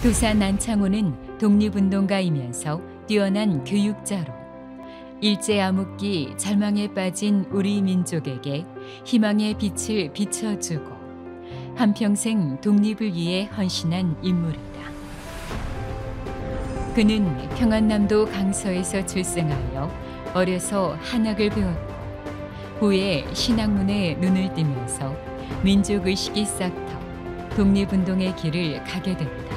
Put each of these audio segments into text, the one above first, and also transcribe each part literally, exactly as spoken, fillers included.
도산 안창호는 독립운동가이면서 뛰어난 교육자로 일제 암흑기 절망에 빠진 우리 민족에게 희망의 빛을 비춰주고 한평생 독립을 위해 헌신한 인물이다. 그는 평안남도 강서에서 출생하여 어려서 한학을 배웠고 후에 신학문에 눈을 뜨면서 민족의식이 싹터 독립운동의 길을 가게 됐다.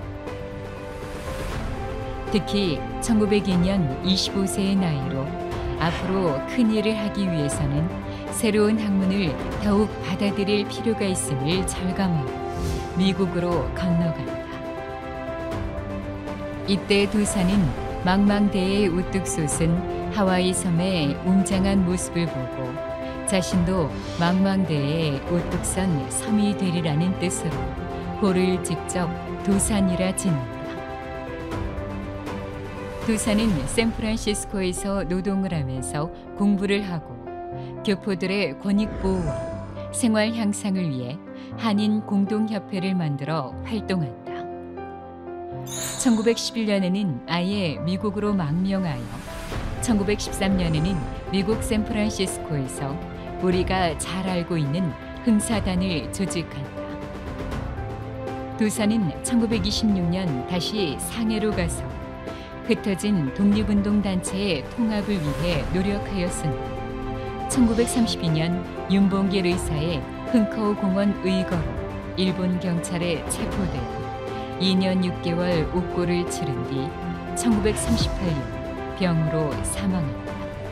특히 천구백이 년 이십오 세의 나이로 앞으로 큰 일을 하기 위해서는 새로운 학문을 더욱 받아들일 필요가 있음을 절감하고 미국으로 건너간다. 이때 도산은 망망대해에 우뚝 솟은 하와이 섬의 웅장한 모습을 보고 자신도 망망대해에 우뚝 선 섬이 되리라는 뜻으로 호를 직접 도산이라 짓는다. 도산은 샌프란시스코에서 노동을 하면서 공부를 하고 교포들의 권익보호와 생활 향상을 위해 한인 공동협회를 만들어 활동한다. 천구백십일 년에는 아예 미국으로 망명하여 천구백십삼 년에는 미국 샌프란시스코에서 우리가 잘 알고 있는 흥사단을 조직한다. 도산은 천구백이십육 년 다시 상해로 가서 흩어진 독립운동단체의 통합을 위해 노력하였으나 천구백삼십이 년 윤봉길 의사의 흥커우 공원 의거로 일본 경찰에 체포되고 이 년 육 개월 옥고를 치른 뒤 천구백삼십팔 년 병으로 사망한다.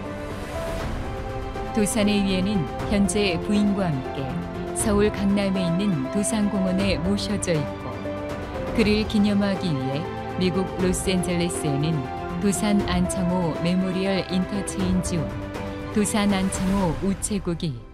도산의 위에는 현재 부인과 함께 서울 강남에 있는 도산공원에 모셔져 있고 그를 기념하기 위해 미국 로스앤젤레스에는 도산 안창호 메모리얼 인터체인지와 도산 안창호 우체국이